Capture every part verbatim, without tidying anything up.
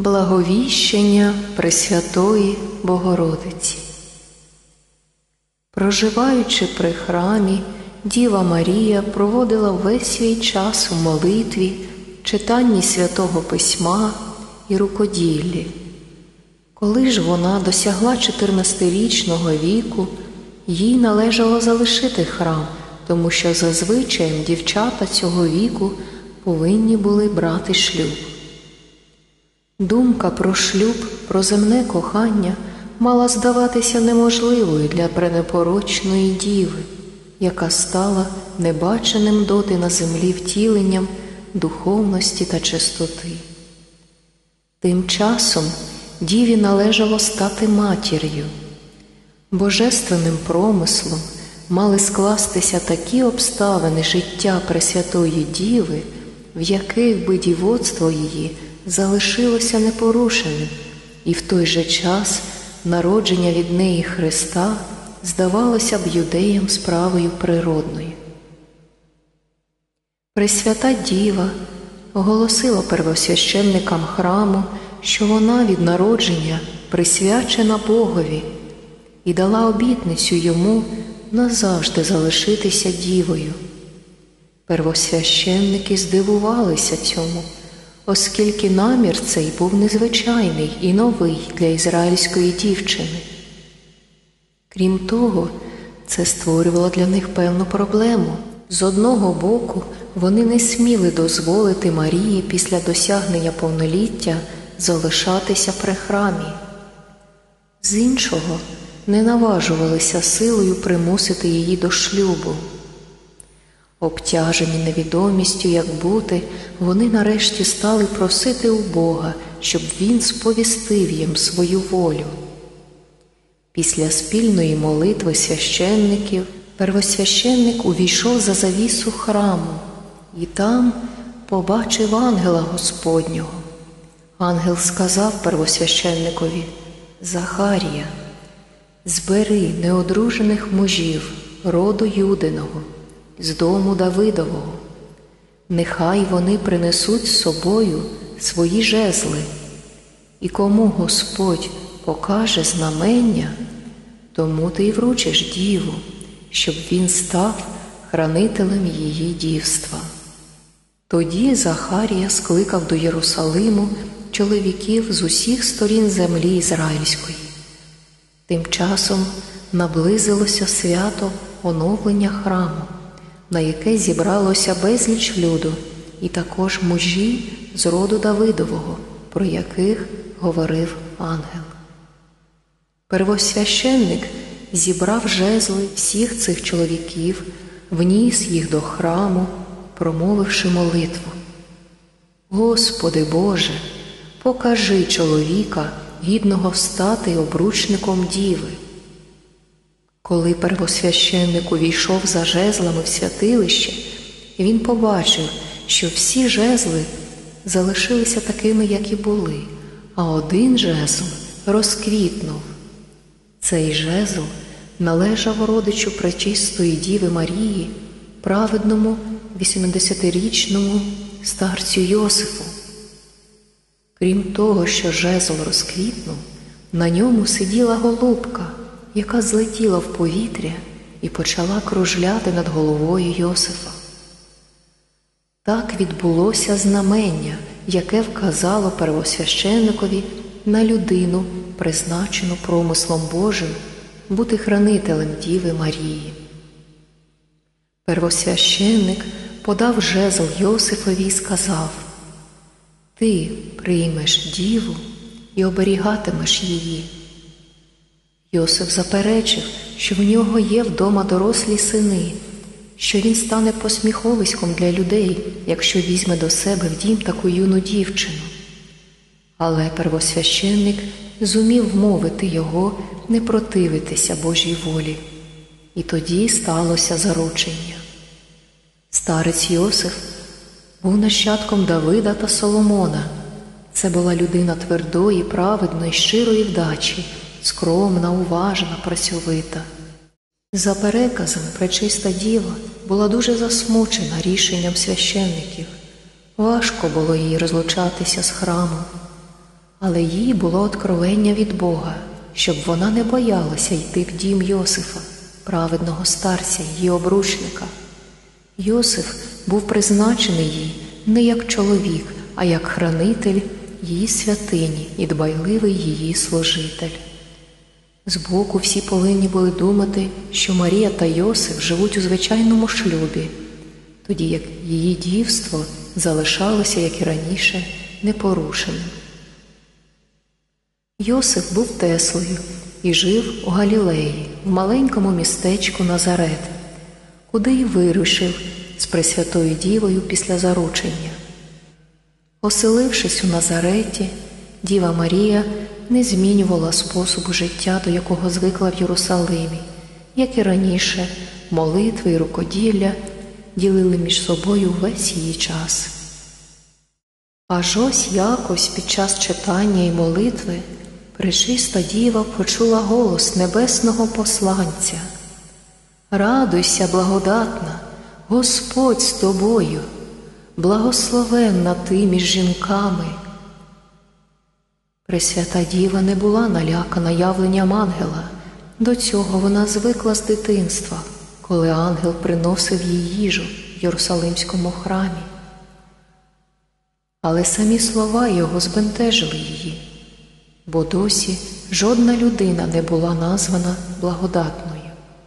Благовіщення Пресвятої Богородиці. Проживаючи при храмі, Діва Марія проводила весь свій час у молитві, читанні Святого Письма і рукоділлі. Коли ж вона досягла чотирнадцятирічного віку, їй належало залишити храм, тому що за звичаєм дівчата цього віку повинні були брати шлюб. Думка про шлюб, про земне кохання мала здаватися неможливою для пренепорочної діви, яка стала небаченим доти на землі втіленням духовності та чистоти. Тим часом діві належало стати матір'ю. Божественним промислом мали скластися такі обставини життя Пресвятої Діви, в яких би дівоцтво її залишилося непорушеним, і в той же час народження від неї Христа здавалося б юдеям справою природною. Пресвята Діва оголосила первосвященникам храму, що вона від народження присвячена Богові, і дала обітницю йому назавжди залишитися дівою. Первосвященники здивувалися цьому, оскільки намір цей був незвичайний і новий для ізраїльської дівчини. Крім того, це створювало для них певну проблему. З одного боку, вони не сміли дозволити Марії після досягнення повноліття залишатися при храмі. З іншого, не наважувалися силою примусити її до шлюбу. Обтяжені невідомістю, як бути, вони нарешті стали просити у Бога, щоб Він сповістив їм свою волю. Після спільної молитви священників первосвященник увійшов за завісу храму і там побачив ангела Господнього. Ангел сказав первосвященникові: «Захарія, збери неодружених мужів роду Юдиного, з дому Давидового. Нехай вони принесуть з собою свої жезли, і кому Господь покаже знамення, тому ти й вручиш діву, щоб він став хранителем її дівства». Тоді Захарія скликав до Єрусалиму чоловіків з усіх сторін землі ізраїльської. Тим часом наблизилося свято оновлення храму, на яке зібралося безліч люду, і також мужі з роду Давидового, про яких говорив ангел. Первосвященник зібрав жезли всіх цих чоловіків, вніс їх до храму, промовивши молитву: «Господи Боже, покажи чоловіка, гідного стати обручником діви». Коли первосвященник увійшов за жезлами в святилище, він побачив, що всі жезли залишилися такими, як і були, а один жезл розквітнув. Цей жезл належав родичу пречистої Діви Марії, праведному вісімдесятирічному старцю Йосифу. Крім того, що жезл розквітнув, на ньому сиділа голубка, яка злетіла в повітря і почала кружляти над головою Йосифа. Так відбулося знамення, яке вказало первосвященникові на людину, призначену промислом Божим бути хранителем Діви Марії. Первосвященник подав жезл Йосифові і сказав: «Ти приймеш діву і оберігатимеш її». Йосиф заперечив, що в нього є вдома дорослі сини, що він стане посміховиськом для людей, якщо візьме до себе в дім таку юну дівчину. Але первосвященник зумів вмовити його не противитися Божій волі. І тоді сталося заручення. Старець Йосиф був нащадком Давида та Соломона. Це була людина твердої, праведної, щирої вдачі, скромна, уважна, працьовита. За переказом, пречиста діва була дуже засмучена рішенням священників. Важко було їй розлучатися з храмом. Але їй було откровення від Бога, щоб вона не боялася йти в дім Йосифа, праведного старця, її обручника. Йосиф був призначений їй не як чоловік, а як хранитель її святині і дбайливий її служитель. Збоку всі повинні були думати, що Марія та Йосиф живуть у звичайному шлюбі, тоді як її дівство залишалося, як і раніше, непорушеним. Йосиф був Теслою і жив у Галілеї, в маленькому містечку Назарет, куди й вирушив з Пресвятою Дівою після заручення. Оселившись у Назареті, Діва Марія не змінювала способу життя, до якого звикла в Єрусалимі, як і раніше, молитви і рукоділля ділили між собою весь її час. Аж ось якось під час читання і молитви Пречиста Діва почула голос небесного посланця: «Радуйся, благодатна, Господь з тобою, благословенна ти між жінками». Пресвята Діва не була налякана явленням ангела. До цього вона звикла з дитинства, коли ангел приносив їй їжу в Єрусалимському храмі. Але самі слова його збентежили її, бо досі жодна людина не була названа благодатною.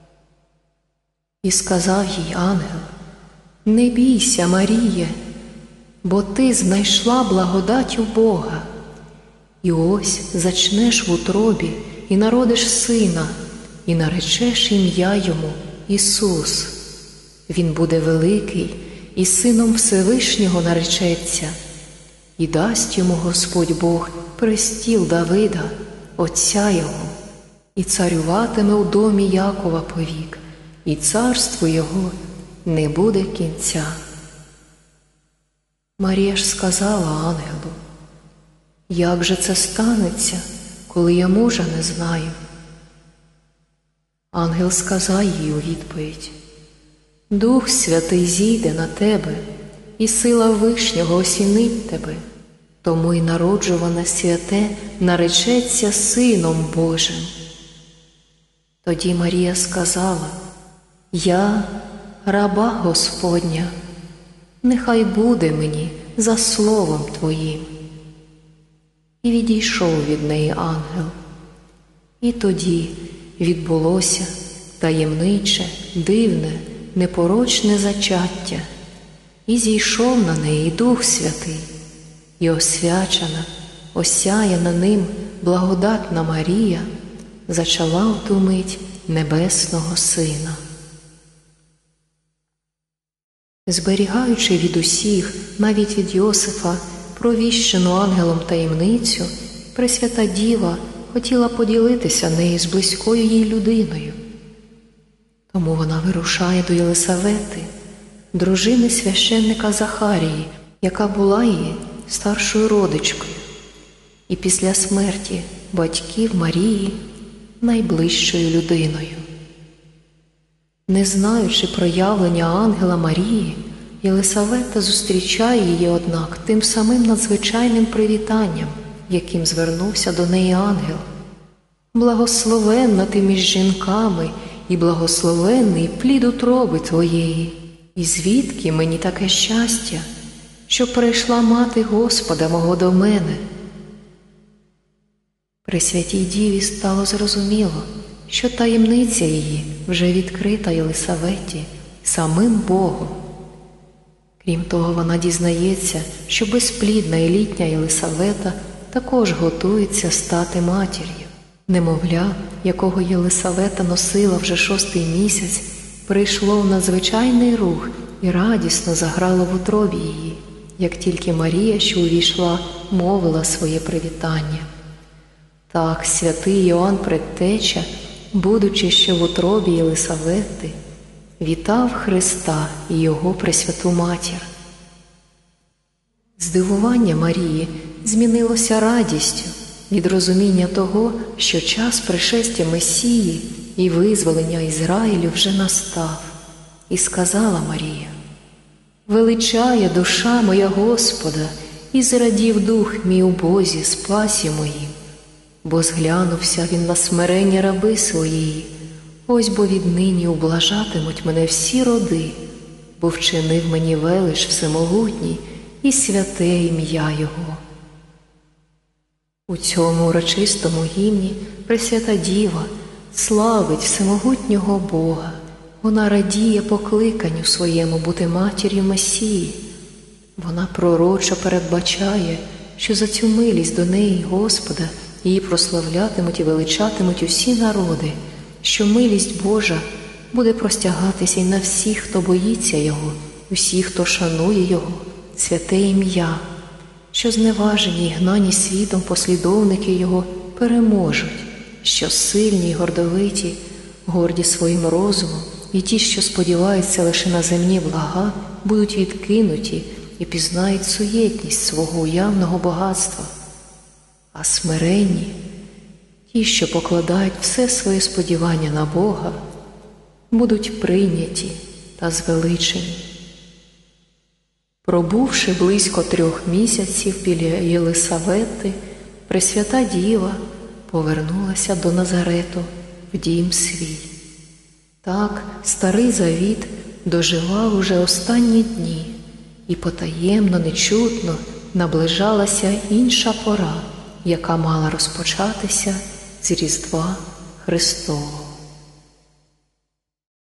І сказав їй ангел: «Не бійся, Маріє, бо ти знайшла благодать у Бога. І ось зачнеш в утробі і народиш сина, і наречеш ім'я йому Ісус. Він буде великий і сином Всевишнього наречеться, і дасть йому Господь Бог престіл Давида, отця його, і царюватиме у домі Якова повік, і царству його не буде кінця». Марія ж сказала ангелу: «Як же це станеться, коли я мужа не знаю?» Ангел сказав їй у відповідь: «Дух Святий зійде на тебе, і сила Вишнього осінить тебе, тому й народжуване святе наречеться Сином Божим». Тоді Марія сказала: «Я, раба Господня, нехай буде мені за словом Твоїм». І відійшов від неї ангел. І тоді відбулося таємниче, дивне, непорочне зачаття, і зійшов на неї Дух Святий, і освячена, осяяна ним благодатна Марія зачала в ту мить небесного Сина. Зберігаючи від усіх, навіть від Йосифа, провіщену ангелом таємницю, Пресвята Діва хотіла поділитися нею з близькою їй людиною. Тому вона вирушає до Єлисавети, дружини священника Захарії, яка була її старшою родичкою, і після смерті батьків Марії найближчою людиною. Не знаючи проявлення ангела Марії, Єлисавета зустрічає її, однак, тим самим надзвичайним привітанням, яким звернувся до неї ангел: «Благословенна ти між жінками, і благословенний плід утроби твоєї. І звідки мені таке щастя, що прийшла мати Господа мого до мене?» Пресвятій Діві стало зрозуміло, що таємниця її вже відкрита Єлисаветі самим Богом. Крім того, вона дізнається, що безплідна і літня Єлисавета також готується стати матір'ю. Немовля, якого Єлисавета носила вже шостий місяць, прийшло в надзвичайний рух і радісно заграло в утробі її, як тільки Марія, що увійшла, мовила своє привітання. Так святий Йоанн Предтеча, будучи ще в утробі Єлисавети, вітав Христа і Його Пресвяту Матір. Здивування Марії змінилося радістю від розуміння того, що час пришестя Месії і визволення Ізраїлю вже настав. І сказала Марія: «Величає душа моя Господа, і зрадів дух мій у Бозі, спасі моїм. Бо зглянувся він на смирення раби своєї, ось бо віднині ублажатимуть мене всі роди, бо вчинив мені велич всемогутній і святе ім'я Його. У цьому урочистому гімні Пресвята Діва славить всемогутнього Бога. Вона радіє покликанню своєму бути матір'ю Месії. Вона пророчо передбачає, що за цю милість до неї Господа її прославлятимуть і величатимуть усі народи, що милість Божа буде простягатися й на всіх, хто боїться Його, усіх, хто шанує Його, святе ім'я, що зневажені й гнані світом послідовники Його переможуть, що сильні й гордовиті, горді своїм розумом, і ті, що сподіваються лише на земні блага, будуть відкинуті і пізнають суєтність свого уявного багатства. А смиренні, ті, що покладають все своє сподівання на Бога, будуть прийняті та звеличені. Пробувши близько трьох місяців біля Єлисавети, Пресвята Діва повернулася до Назарету в дім свій. Так Старий Завіт доживав уже останні дні, і потаємно, нечутно наближалася інша пора, яка мала розпочатися з Різдва Христового.